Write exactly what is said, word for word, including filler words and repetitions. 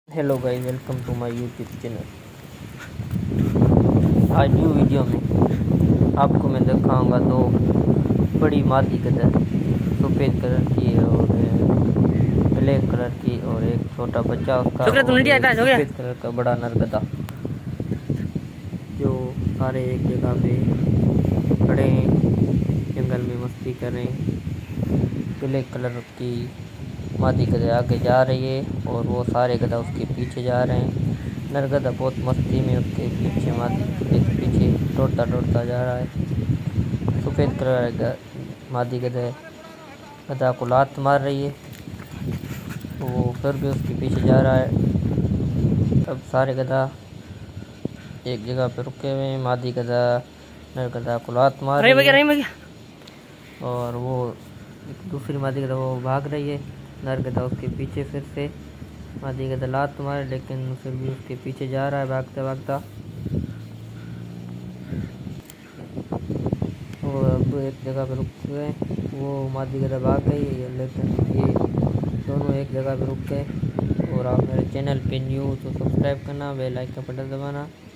Hello guys, welcome to my YouTube channel. आज new video में आपको मैं दिखाऊंगा दो बड़ी मादी गदर, सफ़ेद कलर की और ब्लैक कलर की, और एक छोटा बच्चा उसका, और एक सफ़ेद कलर का बड़ा नरगदा, जो सारे एक जगह पे खड़े हैं, जंगल में मस्ती कर रहे हैं। ब्लैक कलर की मादी गधा आगे जा रही है और वो सारे गधा उसके पीछे जा रहे हैं। नरगदा बहुत मस्ती में उसके पीछे मादी के पीछे दौड़ता दौड़ता जा रहा है। सफ़ेद कलर का मादी गधा गधा को लात मार रही है, वो फिर भी उसके पीछे जा रहा है। अब सारे गधा एक जगह पर रुके हुए हैं। मादी गधा नरगदा को लात मार रही है और वो दूसरी मादी गधा वो भाग रही है। नरगदा उसके पीछे फिर से मादी गधा लात मारे, लेकिन फिर भी उसके पीछे जा रहा है भागता भागता। वो अब एक जगह पर रुक गए, वो मादी गधा भाग गई है, लेकिन ये दोनों एक जगह पर रुक गए। और आप मेरे चैनल पे न्यू तो सब्सक्राइब करना, बेल आइकन का बटन दबाना।